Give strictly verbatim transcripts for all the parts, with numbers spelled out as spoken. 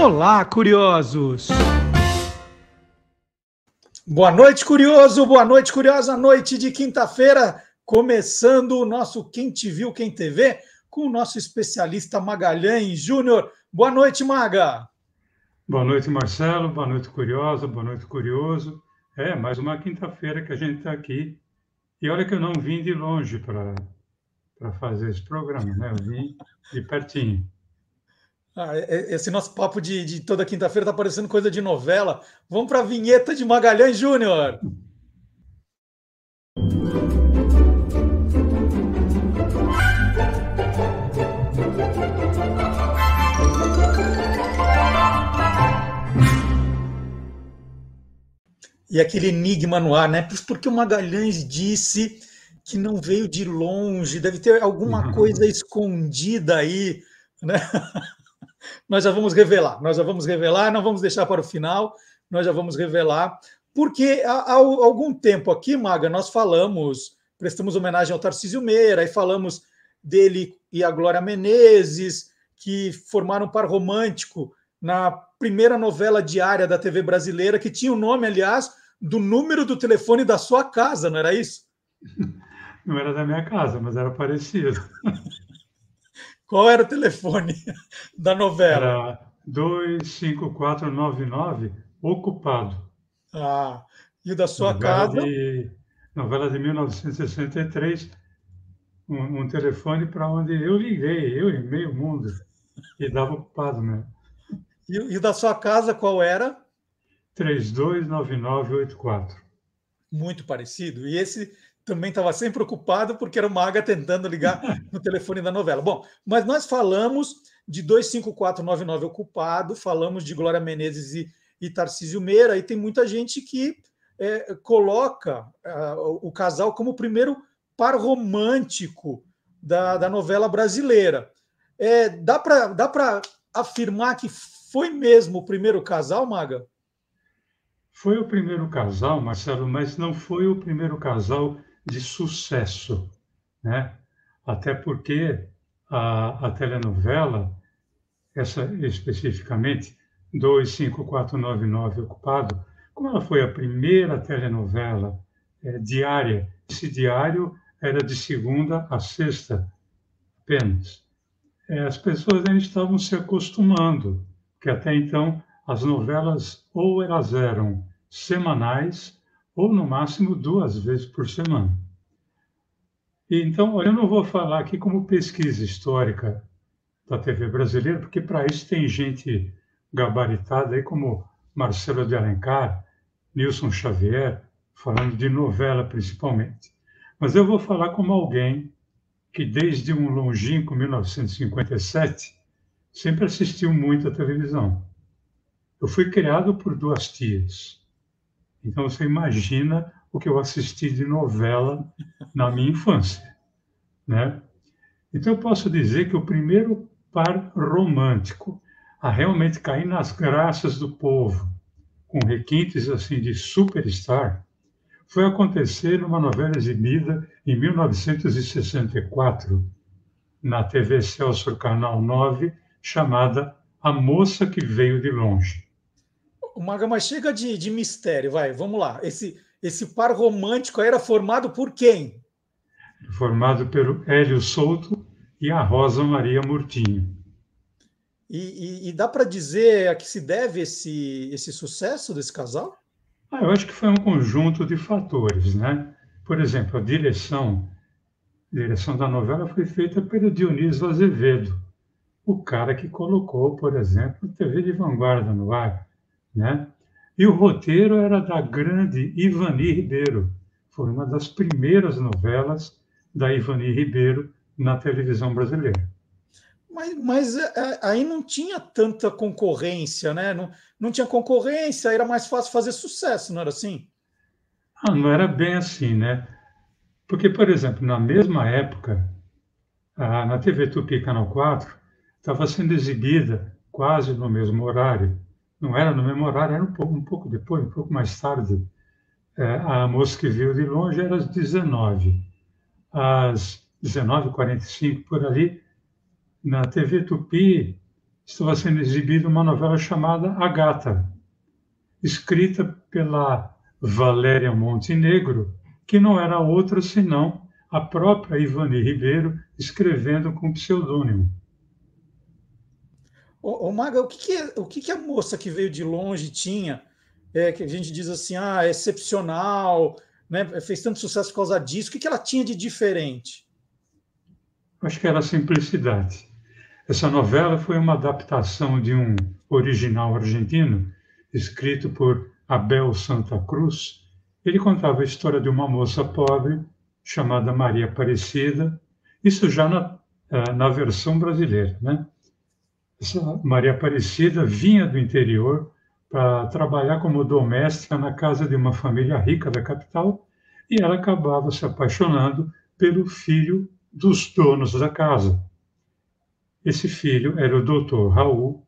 Olá, curiosos! Boa noite, curioso! Boa noite, curiosa! Noite de quinta-feira, começando o nosso Quem Te Viu, Quem Te Vê, com o nosso especialista Magalhães Júnior. Boa noite, Maga! Boa noite, Marcelo. Boa noite, curiosa. Boa noite, curioso. É, mais uma quinta-feira que a gente está aqui. E olha que eu não vim de longe para para fazer esse programa, né? Eu vim de pertinho. Ah, esse nosso papo de, de toda quinta-feira está parecendo coisa de novela. Vamos para a vinheta de Magalhães Júnior. E aquele enigma no ar, né? Porque o Magalhães disse que não veio de longe, deve ter alguma coisa escondida aí, né? Nós já vamos revelar, nós já vamos revelar, não vamos deixar para o final, nós já vamos revelar, porque há, há algum tempo aqui, Maga, nós falamos, prestamos homenagem ao Tarcísio Meira, e falamos dele e a Glória Menezes, que formaram um par romântico na primeira novela diária da T V brasileira, que tinha o nome, aliás, do número do telefone da sua casa, não era isso? Não era da minha casa, mas era parecido. Qual era o telefone da novela? Era dois cinco quatro nove nove, ocupado. Ah, e o da sua Novela casa? de, novela de mil novecentos e sessenta e três, um, um telefone para onde eu liguei, eu e meio mundo, e dava ocupado mesmo. E, e o da sua casa qual era? três dois nove nove oito quatro. Muito parecido. E esse também estava sempre ocupado porque era o Maga tentando ligar no telefone da novela. Bom, mas nós falamos de dois cinco quatro nove nove ocupado, falamos de Glória Menezes e, e Tarcísio Meira, e tem muita gente que é, coloca uh, o casal como o primeiro par romântico da, da novela brasileira. É, dá para dá para afirmar que foi mesmo o primeiro casal, Maga? Foi o primeiro casal, Marcelo, mas não foi o primeiro casal de sucesso, né? Até porque a, a telenovela, essa especificamente, dois cinco quatro nove nove Ocupado, como ela foi a primeira telenovela é, diária, esse diário era de segunda a sexta apenas. É, as pessoas ainda estavam se acostumando, que até então as novelas ou elas eram semanais ou no máximo duas vezes por semana. E, então, eu não vou falar aqui como pesquisa histórica da T V brasileira, porque para isso tem gente gabaritada aí como Marcelo de Alencar, Nilson Xavier, falando de novela principalmente. Mas eu vou falar como alguém que desde um longínquo mil novecentos e cinquenta e sete sempre assistiu muito à televisão. Eu fui criado por duas tias. Então você imagina o que eu assisti de novela na minha infância, né? Então eu posso dizer que o primeiro par romântico a realmente cair nas graças do povo, com requintes assim de superstar, foi acontecer numa novela exibida em mil novecentos e sessenta e quatro, na T V Celso Canal nove, chamada A Moça que Veio de Longe. O Maga, mas chega de, de mistério, vai, vamos lá. Esse, esse par romântico aí era formado por quem? Formado pelo Hélio Souto e a Rosa Maria Murtinho. E, e, e dá para dizer a que se deve esse, esse sucesso desse casal? Ah, eu acho que foi um conjunto de fatores, né? Por exemplo, a direção, a direção da novela foi feita pelo Dionísio Azevedo, o cara que colocou, por exemplo, a T V de vanguarda no ar, né? E o roteiro era da grande Ivani Ribeiro. Foi uma das primeiras novelas da Ivani Ribeiro na televisão brasileira. Mas, mas é, aí não tinha tanta concorrência, né? Não, não tinha concorrência, era mais fácil fazer sucesso, não era assim? Ah, não era bem assim, né? Porque, por exemplo, na mesma época, na T V Tupi Canal quatro, estava sendo exibida quase no mesmo horário. Não era no mesmo horário, era um pouco, um pouco depois, um pouco mais tarde. É, a Moça que Veio de Longe era às dezenove. Às dezenove e quarenta e cinco, por ali, na T V Tupi, estava sendo exibida uma novela chamada A Gata, escrita pela Valéria Montenegro, que não era outra senão a própria Ivani Ribeiro, escrevendo com pseudônimo. Ô, ô Maga, o que, que, é- o que, que a moça que veio de longe tinha, é, que a gente diz assim, ah, é excepcional, né, fez tanto sucesso por causa disso, o que, que ela tinha de diferente? Acho que era a simplicidade. Essa novela foi uma adaptação de um original argentino, escrito por Abel Santa Cruz. Ele contava a história de uma moça pobre chamada Maria Aparecida, isso já na, eh, na versão brasileira, né? Essa Maria Aparecida vinha do interior para trabalhar como doméstica na casa de uma família rica da capital e ela acabava se apaixonando pelo filho dos donos da casa. Esse filho era o doutor Raul,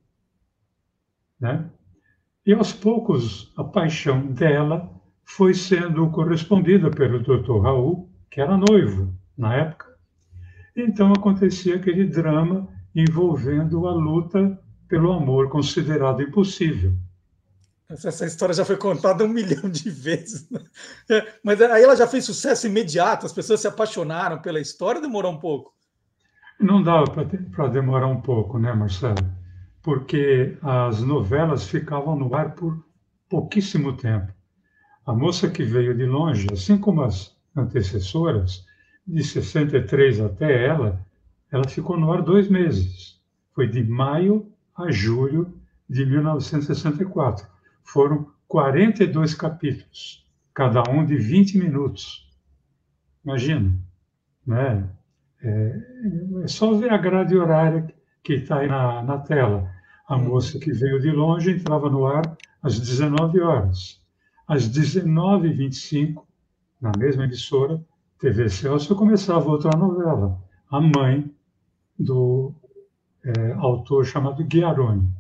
né? E aos poucos a paixão dela foi sendo correspondida pelo doutor Raul, que era noivo na época. Então acontecia aquele drama envolvendo a luta pelo amor considerado impossível. Essa, essa história já foi contada um milhão de vezes, né? É, mas aí ela já fez sucesso imediato, as pessoas se apaixonaram pela história, demorou um pouco. Não dava para demorar um pouco, né, Marcelo? Porque as novelas ficavam no ar por pouquíssimo tempo. A moça que veio de longe, assim como as antecessoras, de sessenta e três até ela, ela ficou no ar dois meses. Foi de maio a julho de mil novecentos e sessenta e quatro. Foram quarenta e dois capítulos, cada um de vinte minutos. Imagina, né? É, é só ver a grade horária que está aí na, na tela. A Uhum. moça que veio de longe entrava no ar às dezenove horas. Às dezenove e vinte e cinco, na mesma emissora, T V Celso, começava outra novela, A Mãe, do é, autor chamado Ghiaroni.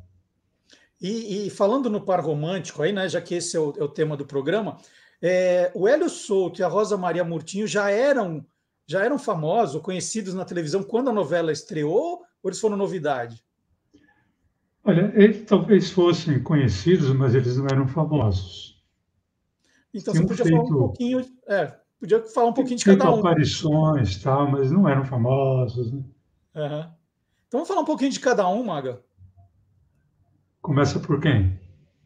E, e falando no par romântico aí, né, já que esse é o, é o tema do programa, é, o Hélio Souto e a Rosa Maria Murtinho já eram já eram famosos, conhecidos na televisão quando a novela estreou, ou eles foram novidade? Olha, eles talvez fossem conhecidos, mas eles não eram famosos. Então você Tinham podia falar um feito, pouquinho, é, podia falar um pouquinho de feito cada um. aparições, tal, mas não eram famosos, né? Uhum. Então vamos falar um pouquinho de cada um, Maga. Começa por quem?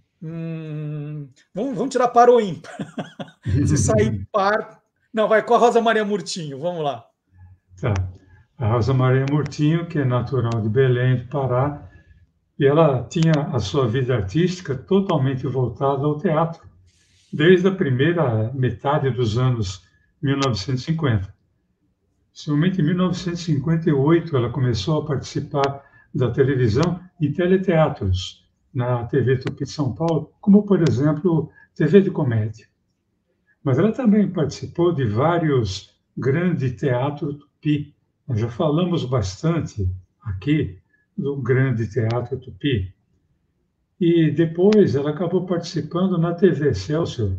Hum, vamos, vamos tirar par ou ímpar. Se sair par. Não, vai com a Rosa Maria Murtinho, vamos lá. Tá. A Rosa Maria Murtinho, que é natural de Belém do Pará, e ela tinha a sua vida artística totalmente voltada ao teatro, desde a primeira metade dos anos mil novecentos e cinquenta. Somente em mil novecentos e cinquenta e oito ela começou a participar da televisão em teleteatros, na T V Tupi de São Paulo, como, por exemplo, T V de comédia. Mas ela também participou de vários grandes teatros Tupi. Nós já falamos bastante aqui do Grande Teatro Tupi. E depois ela acabou participando na T V Excelsior,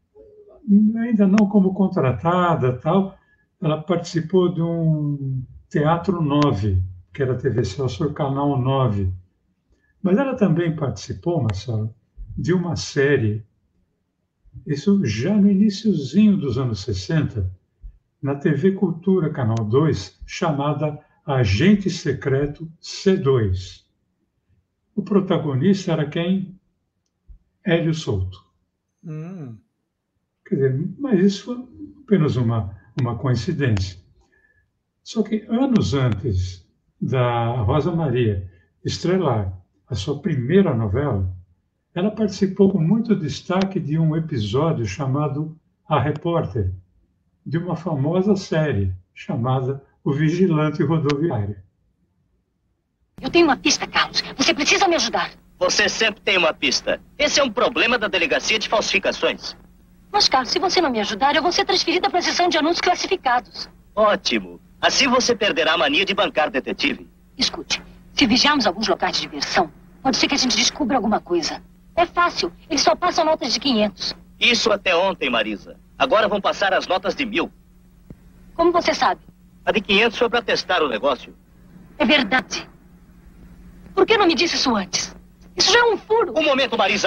ainda não como contratada, tal. Ela participou de um Teatro nove, que era a T V Excelsior Canal nove. Mas ela também participou, Marcelo, de uma série, isso já no iniciozinho dos anos sessenta, na T V Cultura Canal dois, chamada Agente Secreto C dois. O protagonista era quem? Hélio Souto. Hum. Quer dizer, mas isso foi apenas uma, uma coincidência. Só que anos antes da Rosa Maria estrelar a sua primeira novela, ela participou com muito destaque de um episódio chamado A Repórter, de uma famosa série chamada O Vigilante Rodoviário. Eu tenho uma pista, Carlos. Você precisa me ajudar. Você sempre tem uma pista. Esse é um problema da Delegacia de Falsificações. Mas, Carlos, se você não me ajudar, eu vou ser transferida para a seção de anúncios classificados. Ótimo. Assim você perderá a mania de bancar detetive. Escute, se vigiarmos alguns locais de diversão, pode ser que a gente descubra alguma coisa. É fácil. Eles só passam notas de quinhentos. Isso até ontem, Marisa. Agora vão passar as notas de mil. Como você sabe? A de quinhentos foi para testar o negócio. É verdade. Por que não me disse isso antes? Isso já é um furo. Um momento, Marisa.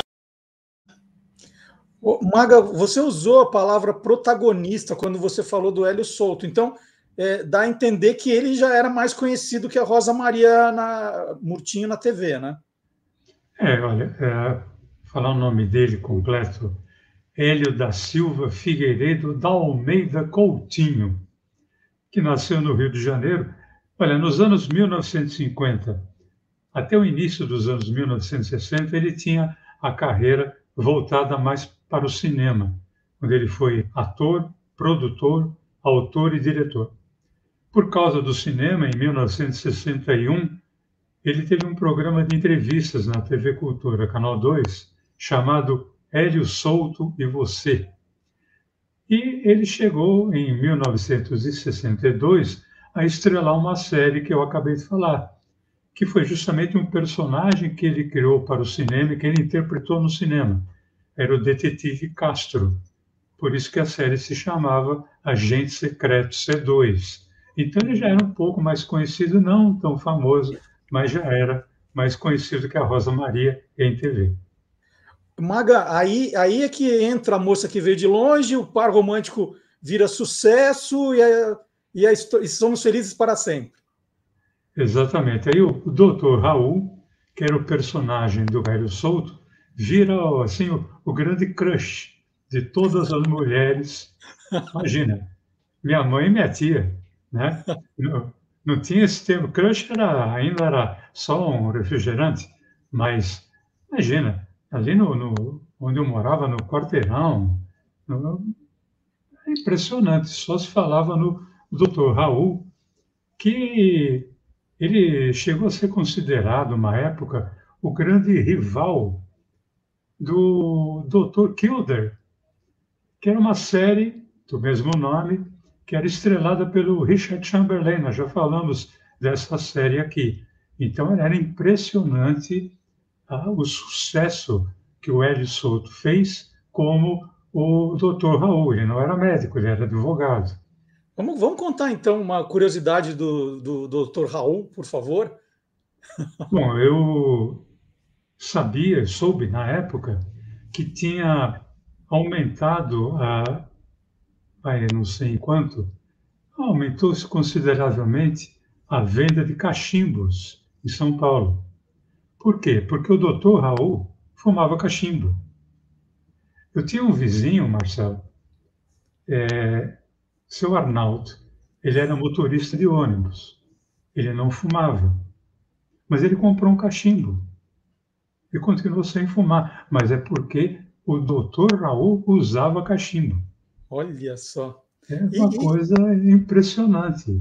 Ô, Maga, você usou a palavra protagonista quando você falou do Hélio Souto. Então, é, dá a entender que ele já era mais conhecido que a Rosa Maria na, Murtinho na T V, né? É, olha, é, falar o nome dele completo, Hélio da Silva Figueiredo da Almeida Coutinho, que nasceu no Rio de Janeiro. Olha, nos anos mil novecentos e cinquenta até o início dos anos mil novecentos e sessenta, ele tinha a carreira voltada mais para o cinema, onde ele foi ator, produtor, autor e diretor. Por causa do cinema, em mil novecentos e sessenta e um, ele teve um programa de entrevistas na T V Cultura, Canal dois, chamado Hélio Souto e Você. E ele chegou, em mil novecentos e sessenta e dois, a estrelar uma série que eu acabei de falar, que foi justamente um personagem que ele criou para o cinema e que ele interpretou no cinema. Era o detetive Castro. Por isso que a série se chamava Agente Secreto C dois. Então ele já era um pouco mais conhecido, não tão famoso, mas já era mais conhecido que a Rosa Maria em T V. Maga, aí, aí é que entra a moça que veio de longe, o par romântico vira sucesso e, a, e, a, e somos felizes para sempre. Exatamente. Aí o doutor Raul, que era o personagem do Hélio Souto, vira assim, o, o grande crush de todas as mulheres. Imagina, minha mãe e minha tia, né? Não, não tinha esse termo. Crush era, ainda era só um refrigerante, mas imagina, ali no, no, onde eu morava, no quarteirão, no, é impressionante, só se falava no doutor Raul, que ele chegou a ser considerado, uma época, o grande rival do doutor Kildare, que era uma série do mesmo nome, que era estrelada pelo Richard Chamberlain. Nós já falamos dessa série aqui. Então, era impressionante ah, o sucesso que o Hélio Souto fez como o doutor Raul. Ele não era médico, ele era advogado. Vamos, vamos contar, então, uma curiosidade do, do, do doutor Raul, por favor? Bom, eu sabia, soube na época, que tinha aumentado a, aí não sei em quanto, aumentou-se consideravelmente a venda de cachimbos em São Paulo. Por quê? Porque o doutor Raul fumava cachimbo. Eu tinha um vizinho, Marcelo, é, seu Arnaldo, ele era motorista de ônibus, ele não fumava, mas ele comprou um cachimbo e continuou sem fumar, mas é porque o doutor Raul usava cachimbo. Olha só. É uma e, coisa impressionante.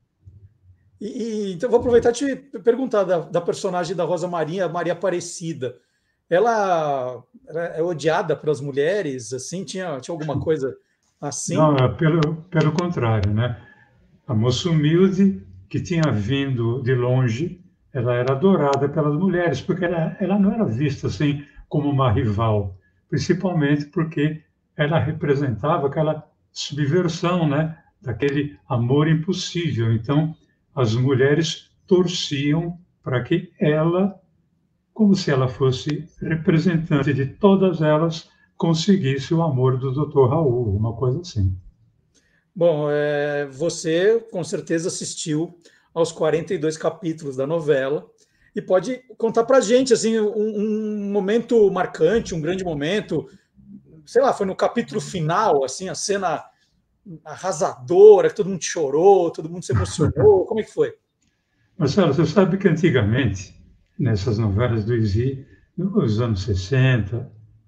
E, e, então, vou aproveitar e te perguntar da, da personagem da Rosa Maria, Maria Aparecida. Ela, ela é odiada pelas mulheres? Assim, tinha, tinha alguma coisa assim? Não, pelo, pelo contrário, né? A moça humilde, que tinha vindo de longe, ela era adorada pelas mulheres, porque ela, ela não era vista assim como uma rival, principalmente porque ela representava aquela subversão, né, daquele amor impossível. Então, as mulheres torciam para que ela, como se ela fosse representante de todas elas, conseguisse o amor do doutor Raul, uma coisa assim. Bom, é, você com certeza assistiu aos quarenta e dois capítulos da novela e pode contar para a gente assim, um, um momento marcante, um grande momento, sei lá, foi no capítulo final, assim, a cena arrasadora, que todo mundo chorou, todo mundo se emocionou, como é que foi? Marcelo, você sabe que antigamente, nessas novelas do Izzy, nos anos sessenta,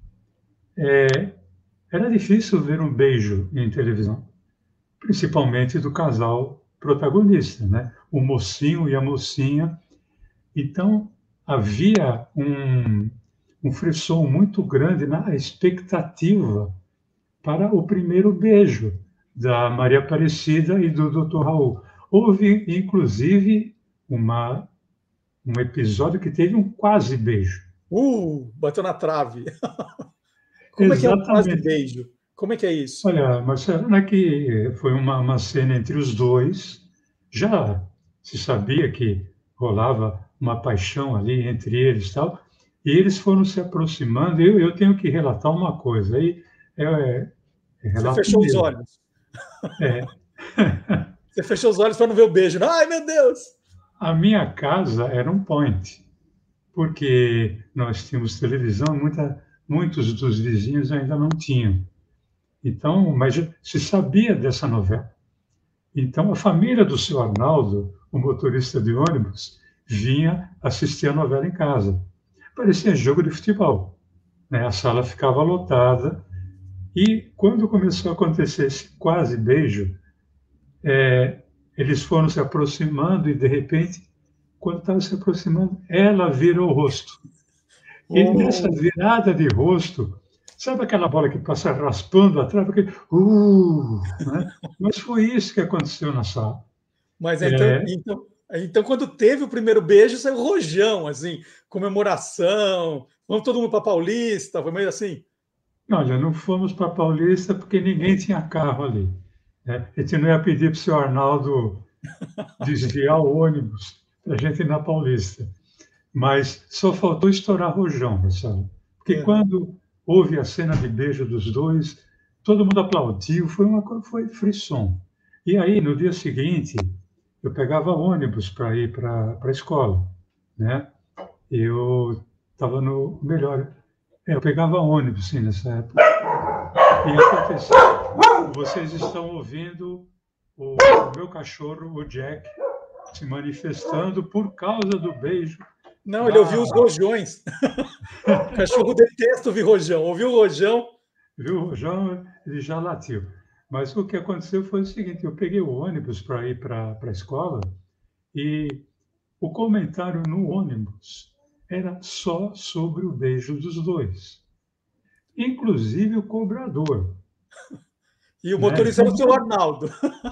é, era difícil ver um beijo em televisão, principalmente do casal protagonista, né? O mocinho e a mocinha. Então, havia um, um frisson muito grande na expectativa para o primeiro beijo da Maria Aparecida e do doutor Raul. Houve, inclusive, uma, um episódio que teve um quase beijo. Uh, bateu na trave. Como Exatamente. É que é um quase beijo? Como é que é isso? Olha, Marcelo, não é que foi uma, uma cena entre os dois. Já se sabia que rolava uma paixão ali entre eles e tal, e eles foram se aproximando. Eu, eu tenho que relatar uma coisa, aí é, é, é Você relato fechou os meu. olhos. É. Você fechou os olhos para não ver o beijo. Ai, meu Deus! A minha casa era um point, porque nós tínhamos televisão, muita, muitos dos vizinhos ainda não tinham. Então, mas se sabia dessa novela. Então, a família do seu Arnaldo, o motorista de ônibus, vinha assistir a novela em casa. Parecia jogo de futebol, né? A sala ficava lotada e quando começou a acontecer esse quase beijo, é, eles foram se aproximando e, de repente, quando estava se aproximando, ela virou o rosto. E nessa Oh, virada de rosto, sabe aquela bola que passa raspando atrás? Porque, uh, né? Mas foi isso que aconteceu na sala. mas então, É, então, então, quando teve o primeiro beijo, saiu rojão, assim, comemoração. Vamos todo mundo para Paulista, foi meio assim. olha, não fomos para Paulista porque ninguém tinha carro ali, né? A gente não ia pedir para o senhor Arnaldo desviar o ônibus para a gente ir na Paulista. Mas só faltou estourar rojão, Marcelo. Porque Uhum. quando houve a cena de beijo dos dois, todo mundo aplaudiu, foi uma coisa, foi frisson. E aí, no dia seguinte, eu pegava ônibus para ir para a escola, né? Eu estava no melhor, é, eu pegava ônibus, sim, nessa época. E aconteceu, vocês estão ouvindo o, o meu cachorro, o Jack, se manifestando por causa do beijo Não, ele ouviu da. os rojões. O cachorro detesta ouvir rojão. Ouviu o rojão? Viu? Já, ele já latiu. Mas o que aconteceu foi o seguinte: eu peguei o ônibus para ir para a escola e o comentário no ônibus era só sobre o beijo dos dois, inclusive o cobrador. E o Né? motorista Então, era o seu Arnaldo.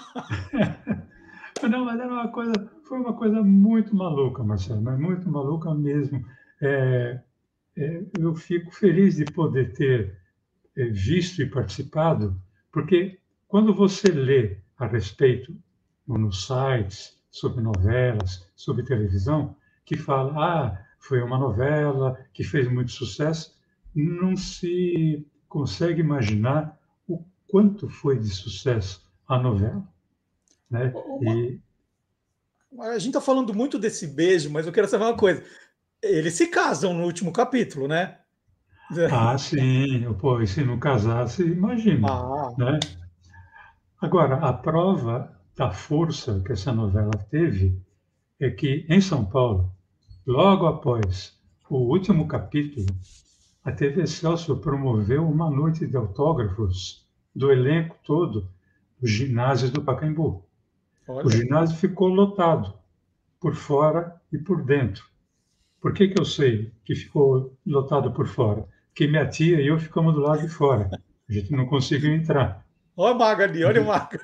não, mas era uma coisa, foi uma coisa muito maluca, Marcelo, mas muito maluca mesmo. É, é, eu fico feliz de poder ter é, visto e participado, porque quando você lê a respeito nos sites sobre novelas, sobre televisão, que fala, ah, foi uma novela que fez muito sucesso, não se consegue imaginar o quanto foi de sucesso a novela, né? Uma- E a gente está falando muito desse beijo, mas eu quero saber uma coisa. Eles se casam no último capítulo, né? ah, sim, pô, e se não casasse, imagina, Ah, né? Agora, a prova da força que essa novela teve é que, em São Paulo, logo após o último capítulo, a T V Celso promoveu uma noite de autógrafos do elenco todo do ginásio do Pacaembu. O olha. ginásio ficou lotado, por fora e por dentro. Por que que eu sei que ficou lotado por fora? Porque minha tia e eu ficamos do lado de fora. A gente não conseguiu entrar. Olha o Mago ali, olha o Mago.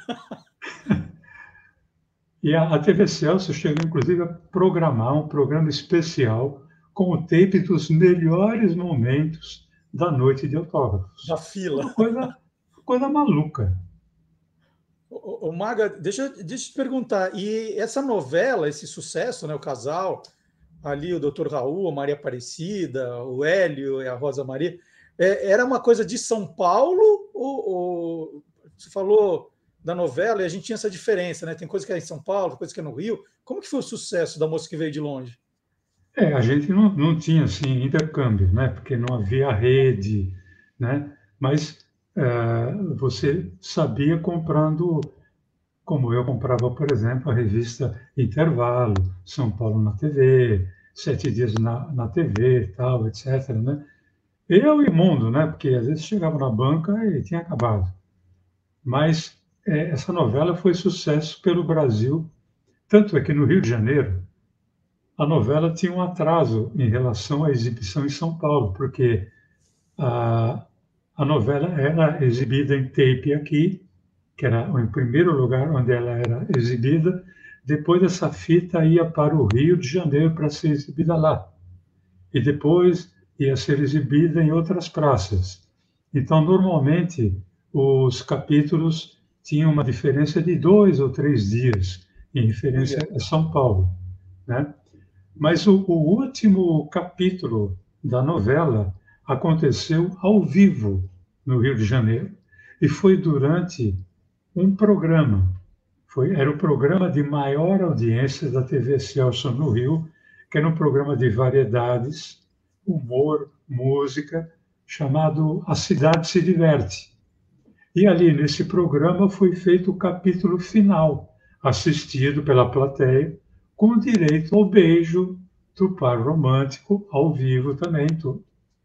E a, a T V Celso chegou, inclusive, a programar um programa especial com o tape dos melhores momentos da noite de Da autógrafos. fila. Uma coisa, coisa maluca. O, o Maga, deixa, eu- deixa eu te perguntar. E essa novela, esse sucesso, né? O casal, ali o doutor Raul, a Maria Aparecida, o Hélio e a Rosa Maria, é, era uma coisa de São Paulo? Ou, ou você falou da novela e a gente tinha essa diferença, né? Tem coisa que é em São Paulo, coisa que é no Rio. Como que foi o sucesso da Moça que Veio de Longe? É, a gente não, não tinha assim intercâmbio, né? Porque não havia rede, né? Mas eh, você sabia comprando, como eu comprava, por exemplo, a revista Intervalo, São Paulo na T V, Sete Dias na, na T V, tal, etcétera, né? Eu e o mundo, né? Porque às vezes chegava na banca e tinha acabado. Mas eh, essa novela foi sucesso pelo Brasil, tanto é que no Rio de Janeiro a novela tinha um atraso em relação à exibição em São Paulo, porque a, a novela era exibida em tape aqui, que era o primeiro lugar onde ela era exibida. Depois essa fita ia para o Rio de Janeiro para ser exibida lá. E depois ia ser exibida em outras praças. Então, normalmente, os capítulos tinham uma diferença de dois ou três dias em referência Olha, a São Paulo, né? Mas o, o último capítulo da novela aconteceu ao vivo no Rio de Janeiro e foi durante um programa. Foi, era o programa de maior audiência da T V Celso no Rio, que era um programa de variedades, humor, música, chamado A Cidade se Diverte. E ali, nesse programa, foi feito o capítulo final, assistido pela plateia, com direito ao beijo do par romântico, ao vivo também, tudo.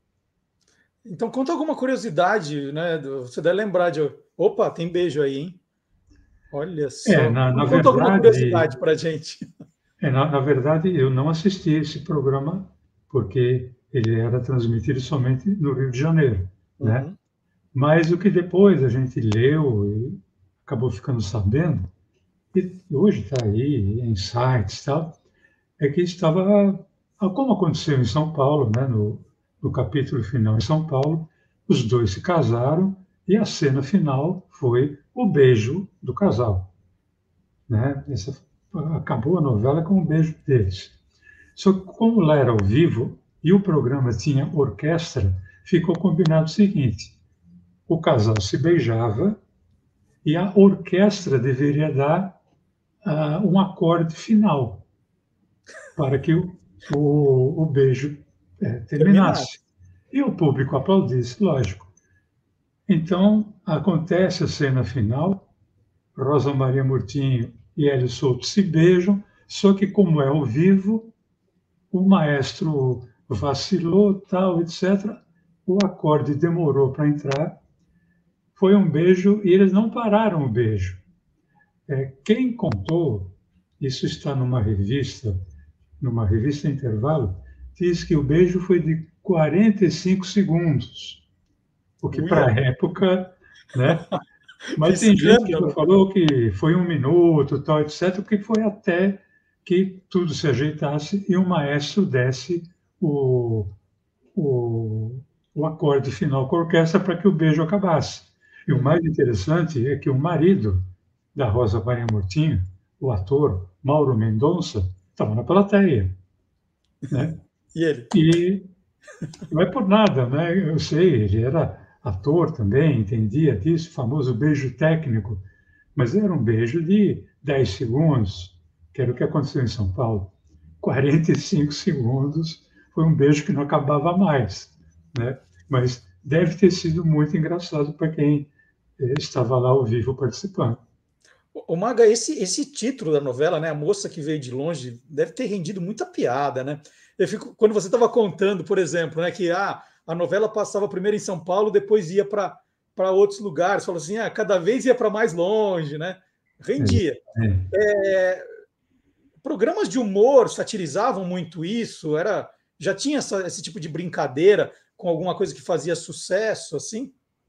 Então, conta alguma curiosidade, né? Você deve lembrar de. Opa, tem beijo aí, hein? Olha só. É, na, na conta verdade, alguma curiosidade para a gente. É, na, na verdade, eu não assisti esse programa porque ele era transmitido somente no Rio de Janeiro, Uhum. né? Mas o que depois a gente leu e acabou ficando sabendo, e hoje está aí em sites e tal, é que estava, como aconteceu em São Paulo, né, no, no capítulo final em São Paulo, os dois se casaram e a cena final foi o beijo do casal, né? Essa, acabou a novela com o beijo deles. Só que como lá era ao vivo e o programa tinha orquestra, ficou combinado o seguinte: o casal se beijava e a orquestra deveria dar uh, um acorde final para que o, o, o beijo é, terminasse. E o público aplaudisse, lógico. Então, acontece a cena final, Rosa Maria Murtinho e Hélio Souto se beijam, só que como é ao vivo, o maestro vacilou, tal, etcétera. O acorde demorou para entrar. Foi um beijo e eles não pararam o beijo. É, quem contou, isso está numa revista, numa revista Intervalo, diz que o beijo foi de quarenta e cinco segundos, o que para a época, né? Mas tem gente que já falou que foi um minuto, tal, etcétera, porque foi até que tudo se ajeitasse e o maestro desse o, o, o acorde final com a orquestra para que o beijo acabasse. E o mais interessante é que o marido da Rosa Maria Murtinho, o ator Mauro Mendonça, estava na plateia. Né? E ele? E não é por nada, né? Eu sei, ele era ator também, entendia disso, famoso beijo técnico, mas era um beijo de dez segundos, que era o que aconteceu em São Paulo. quarenta e cinco segundos foi um beijo que não acabava mais, né? Mas deve ter sido muito engraçado para quem estava lá ao vivo participando. O Maga, esse, esse título da novela, né, A Moça que Veio de Longe, deve ter rendido muita piada, né? Eu fico, quando você estava contando, por exemplo, né, que ah, a novela passava primeiro em São Paulo, depois ia para outros lugares, falou assim, ah, cada vez ia para mais longe, né? Rendia. É, é, programas de humor satirizavam muito isso? Era, já tinha essa, esse tipo de brincadeira com alguma coisa que fazia sucesso, assim?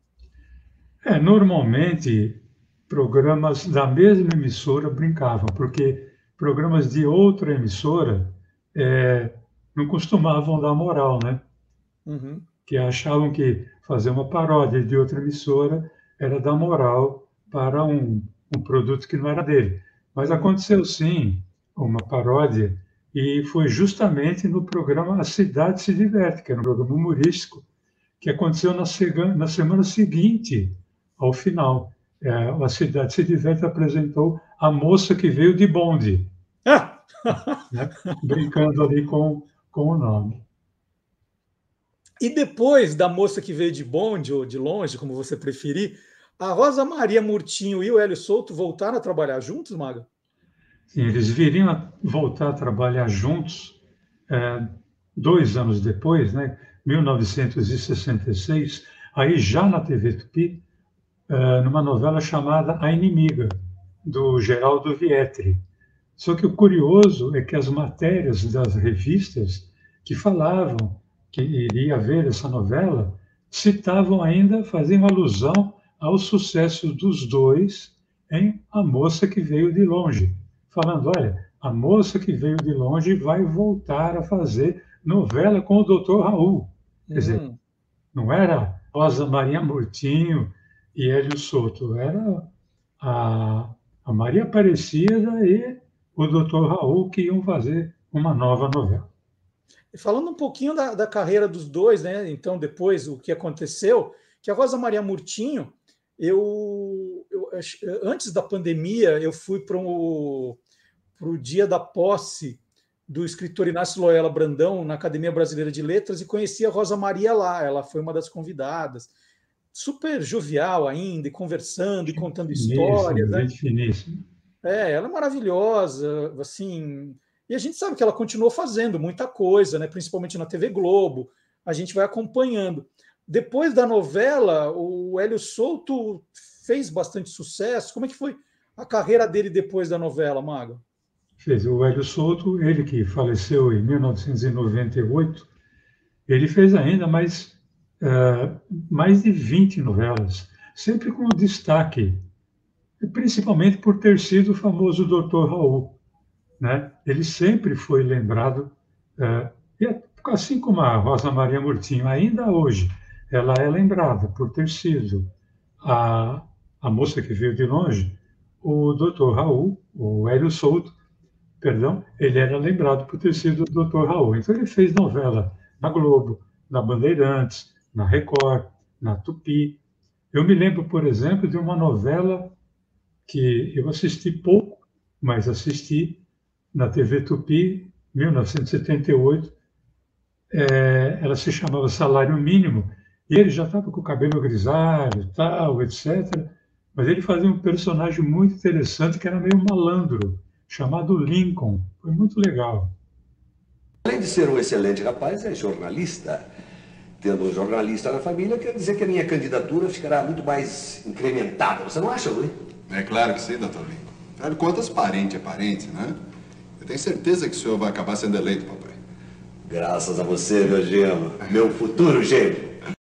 É, normalmente programas da mesma emissora brincavam, porque programas de outra emissora é, não costumavam dar moral, né? Uhum. Que achavam que fazer uma paródia de outra emissora era dar moral para um, um produto que não era dele. Mas Uhum. aconteceu sim uma paródia e foi justamente no programa A Cidade se Diverte, que era um programa humorístico, que aconteceu na, na semana seguinte ao final. É, A Cidade se Diverte apresentou A Moça que Veio de Bonde, Ah! né? Brincando ali com, com o nome. E depois da Moça que Veio de Bonde, ou de longe, como você preferir, a Rosa Maria Murtinho e o Hélio Souto voltaram a trabalhar juntos, Maga? Sim, eles viriam a voltar a trabalhar juntos é, dois anos depois, né, mil novecentos e sessenta e seis, aí já na T V Tupi, é, numa novela chamada A Inimiga, do Geraldo Vietri. Só que o curioso é que as matérias das revistas que falavam que iria haver essa novela citavam ainda, faziam alusão ao sucesso dos dois em A Moça que Veio de Longe, falando, olha, a moça que veio de longe vai voltar a fazer novela com o doutor Raul. Quer Hum. dizer, não era Rosa Maria Murtinho e Hélio Souto, era a, a Maria Aparecida e o doutor Raul que iam fazer uma nova novela. Falando um pouquinho da, da carreira dos dois, né? Então, depois, o que aconteceu, que a Rosa Maria Murtinho, eu, eu antes da pandemia, eu fui para o dia da posse do escritor Inácio Loyola Brandão na Academia Brasileira de Letras e conheci a Rosa Maria lá. Ela foi uma das convidadas. Super jovial ainda, e conversando, e contando histórias. Né? Gente finíssima. É, ela é maravilhosa, assim... E a gente sabe que ela continuou fazendo muita coisa, né? Principalmente na T V Globo. A gente vai acompanhando. Depois da novela, o Hélio Souto fez bastante sucesso. Como é que foi a carreira dele depois da novela, Maga? Fez. O Hélio Souto, ele que faleceu em mil novecentos e noventa e oito, ele fez ainda mais, uh, mais de vinte novelas, sempre com destaque, principalmente por ter sido o famoso doutor Raul. Né? Ele sempre foi lembrado, uh, e assim como a Rosa Maria Murtinho, ainda hoje, ela é lembrada por ter sido a, a moça que veio de longe, o doutor Raul, o Hélio Souto, perdão, ele era lembrado por ter sido o doutor Raul. Então ele fez novela na Globo, na Bandeirantes, na Record, na Tupi. Eu me lembro, por exemplo, de uma novela que eu assisti pouco, mas assisti na T V Tupi, mil novecentos e setenta e oito. É, ela se chamava Salário Mínimo, e ele já estava com o cabelo grisalho, tal, etcétera. Mas ele fazia um personagem muito interessante, que era meio malandro, chamado Lincoln. Foi muito legal. Além de ser um excelente rapaz, é jornalista. Tendo um jornalista na família, quer dizer que a minha candidatura ficará muito mais incrementada. Você não acha, Luiz? É claro que sim, doutor Lincoln. Afinal de contas, parente é parente, né? Eu tenho certeza que o senhor vai acabar sendo eleito, papai. Graças a você, meu gêmeo. Meu futuro gêmeo.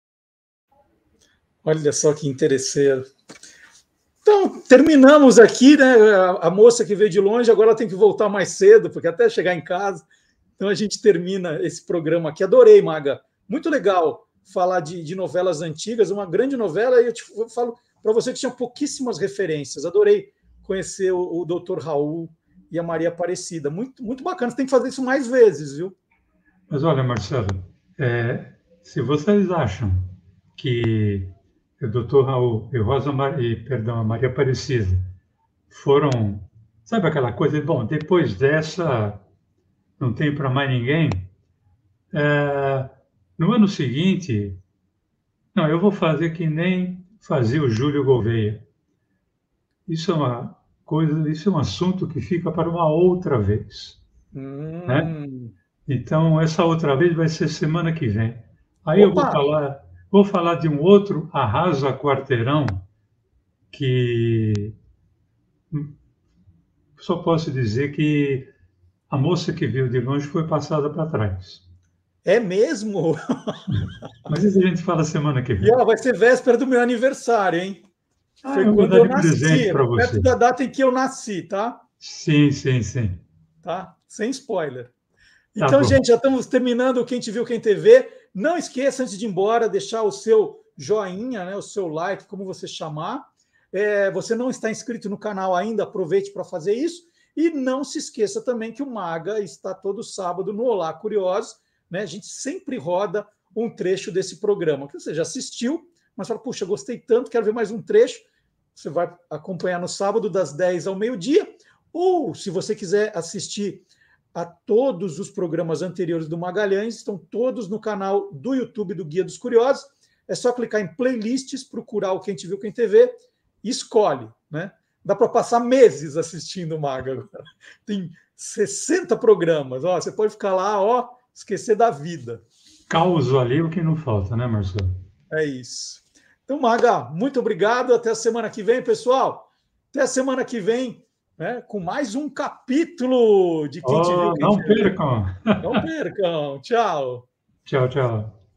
Olha só que interesseiro. Então, terminamos aqui, né? A moça que veio de longe agora tem que voltar mais cedo, porque até chegar em casa. Então a gente termina esse programa aqui. Adorei, Maga. Muito legal falar de, de novelas antigas, uma grande novela, e eu, te, eu falo para você que tinha pouquíssimas referências. Adorei conhecer o, o doutor Raul e a Maria Aparecida. Muito, muito bacana. Você tem que fazer isso mais vezes, viu? Mas olha, Marcelo, é, se vocês acham que o doutor Raul e, Rosa Mar... e perdão, a Maria Aparecida foram, sabe aquela coisa, bom, depois dessa não tem para mais ninguém, é, no ano seguinte, não, eu vou fazer que nem fazia o Júlio Gouveia. Isso é uma coisa, isso é um assunto que fica para uma outra vez. Hum. Né? Então, essa outra vez vai ser semana que vem. Aí Opa! eu vou falar, vou falar de um outro arrasa quarteirão que só posso dizer que a moça que veio de longe foi passada para trás. É mesmo? Mas isso a gente fala semana que vem. E ó, vai ser véspera do meu aniversário, hein? Ah, Foi eu vou quando dar eu de presente para nasci, você. perto da data em que eu nasci, tá? Sim, sim, sim. Tá? Sem spoiler. Tá Então, bom. gente, já estamos terminando o Quem Te Viu, Quem Te Vê. Não esqueça, antes de ir embora, deixar o seu joinha, né, o seu like, como você chamar. É, você não está inscrito no canal ainda, aproveite para fazer isso. E não se esqueça também que o Maga está todo sábado no Olá Curiosos. Né? A gente sempre roda um trecho desse programa, que você já assistiu, mas fala, puxa, gostei tanto, quero ver mais um trecho. Você vai acompanhar no sábado, das dez ao meio-dia. Ou, se você quiser assistir a todos os programas anteriores do Magalhães, estão todos no canal do YouTube do Guia dos Curiosos. É só clicar em playlists, procurar o Quem Te Viu, Quem Te Vê e escolhe. Né? Dá para passar meses assistindo o Maga agora. Tem sessenta programas. Ó, você pode ficar lá, ó, esquecer da vida. Caos ali o que não falta, né, Marcelo? É isso. Então, Maga, muito obrigado. Até a semana que vem, pessoal. Até a semana que vem, né, com mais um capítulo de Quem Oh, Te Viu, Quem não Te Vê. percam! Não percam. Tchau. Tchau, tchau.